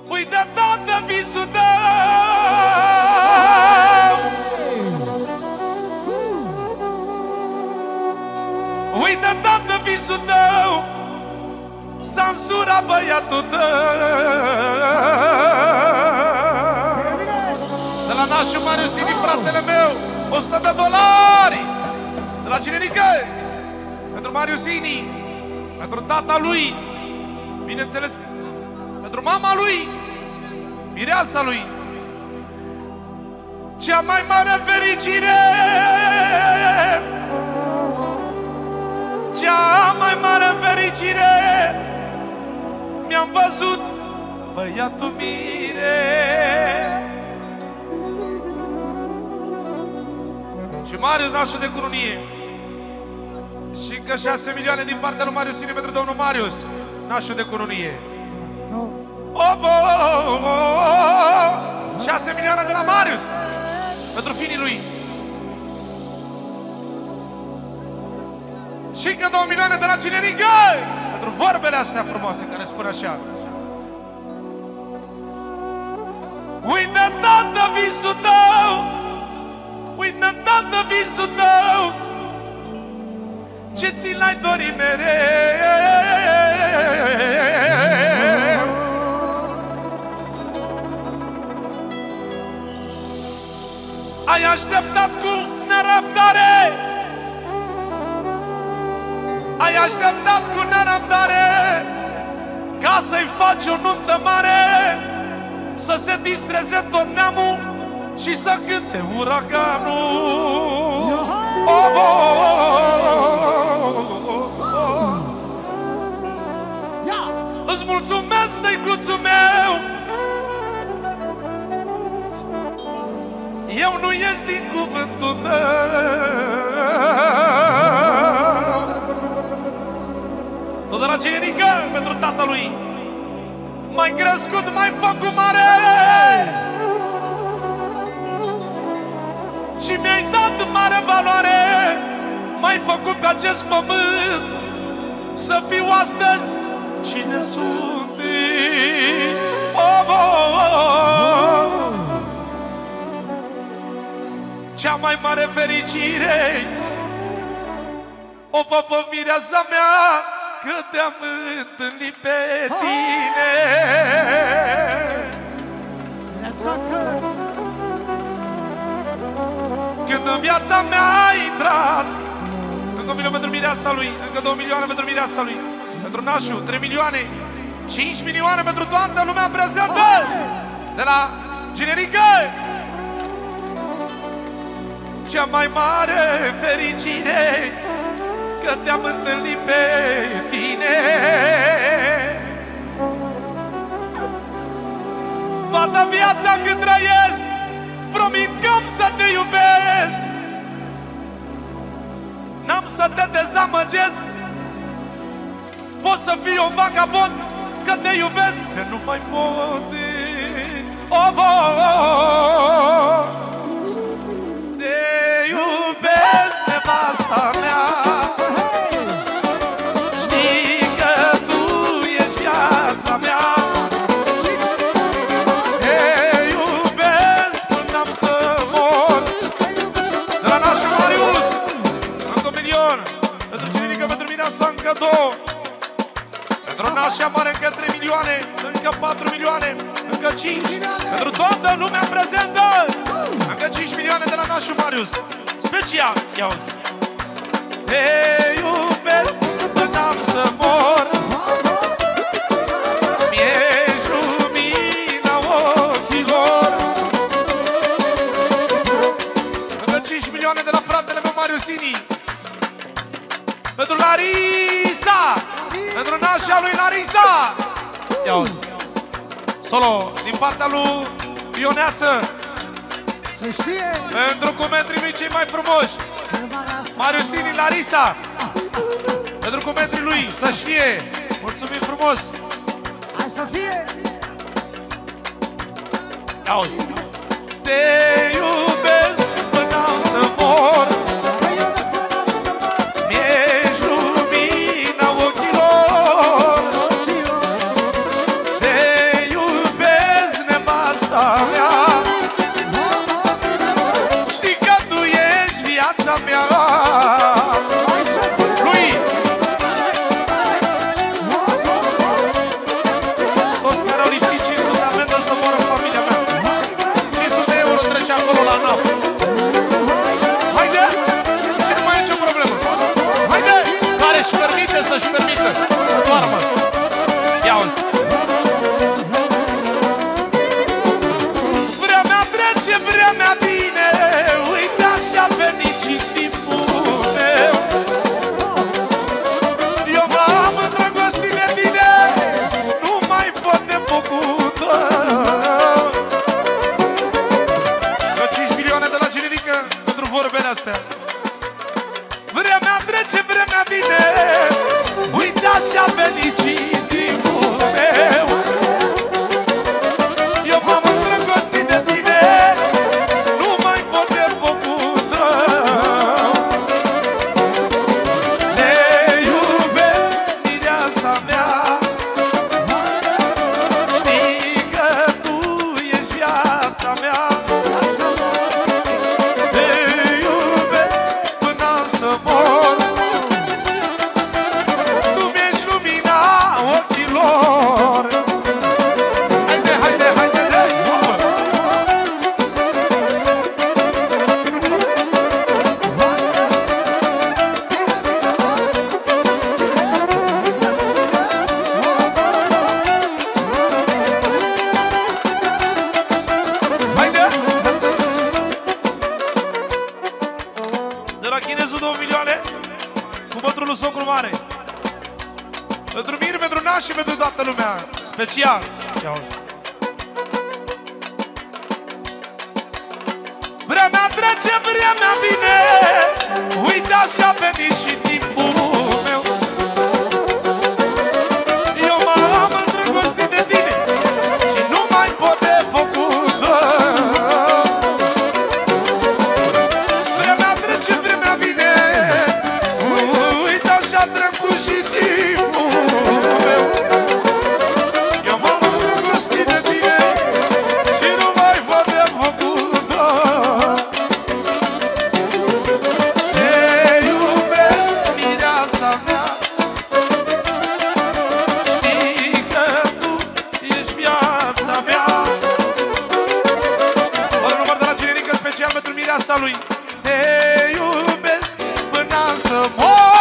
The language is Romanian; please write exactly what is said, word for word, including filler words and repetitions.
Uite toată visul tău, uite toată visul tău, s-a însurat băiatul tău. De la nașul Mariusini, fratele meu, o sută de dolari. De la Generică, pentru Mariusini, pentru tata lui, bineînțeles, pentru mama lui, mireasa lui. Cea mai mare fericire, cea mai mare fericire, mi-am văzut băiatul mire. Și Marius, nașul de cununie. Și încă șase milioane din partea lui Mariusini pentru domnul Marius, nașul de cununie. Oh, oh, oh, oh. șase milioane de la Marius pentru finii lui. Și încă două milioane de la Cinerică pentru vorbele astea frumoase care spun așa. Uite toată visul tău, uite toată visul tău, ce ți l-ai dorit mereu. Ai așteptat cu nerăbdare, ai așteptat cu nerăbdare ca să-i faci o nuntă mare, să se distreze tot neamul și să cânte uraganul. Oh, oh, oh, oh. Îți mulțumesc, tăicuțul meu, eu nu ies din cuvântul tău. Tot de la Generică pentru tatălui. M-ai crescut, m-ai făcut mare și mi-ai dat mare valoare. M-ai făcut pe acest pământ să fiu astăzi cine sunt. Oh, oh, oh. Cea mai mare fericire o fă pe mireasa mea, că te-am întâlnit pe tine. Când în viața mea a intrat, încă un milion pentru mireasa lui, încă două milioane pentru mireasa lui, pentru nașul, trei milioane, cinci milioane pentru toată lumea prezentă de la Generică. Cea mai mare fericire, că te-am întâlnit pe tine. Toată viața cât trăiesc, promit că am să te iubesc, n-am să te dezamăgesc. Poți să fii un vagabond, că te iubesc, că nu mai pot. Oh, oh, oh. Te iubesc, nevasta mea, știi că tu ești viața mea. Te iubesc până am să mor. De la nașul Marius, încă un milion. Pentru Generică, pentru mireasa, încă două. Pentru nașa mare, încă trei milioane. Încă patru milioane. Încă cinci. Pentru toată lumea prezentă, încă cinci milioane de la nașul Marius. Special, ia-uzi. Te iubesc până am să mor, mi-ești lumina ochilor. Încă cinci milioane de la fratele meu Mariusini. Pentru Larisa, pentru nașa lui Larisa. Ia-uzi. Solo din partea lui Ioneață, pentru cumetrii lui cei mai frumoși, Mariusini, Larisa. Pentru cumetrii lui, să știe. Mulțumim frumos. Hai să fie. Auzi. Te iubesc până am să mor, mi-ești lumina ochilor. Te iubesc poliții, cinci sute de amendă să moară familia mea. cinci sute de euro trece acolo la N A F. Haide! Și nu mai e nicio problemă. Haide! Care își permite să-și permită să doarmă. Ia uzi. Vremea trece, vremea vine, uitați și-a venit și timpul meu. Eu m-am îndrăgostit de tine, nu mai pot de făcut. Că cinci milioane de la generică pentru vorbele astea. Vremea trece, vremea vine, uitați și-a venit și timpul meu. Eu m-am îndrăgostit de tine, nu mai pot de făcut rău. Te iubesc, mireasa mea, știi că tu ești viața mea. Te iubesc până să mor, tu mi-ești lumina ochilor. Haide, haide, haide, hai, mamă! Haide! De la chinezul două milioane cu bătrânul socru mare. Pentru Mir, pentru naș și pentru toată lumea. Special. Ia uzi. Vremea trece, vremea vine, uite așa venit și timpul meu. Eu m-am îndrăgostit de tine și nu mai pot de făcut rău. Vremea trece, vremea vine, uite așa trecut și timpul meu. Eu m-am îndrăgostit de tine și nu mai pot de făcut rău. Te iubesc, mireasa mea, știi că tu ești viața mea. Fără număr de la generică special pentru mireasa lui. Te iubesc până să mor.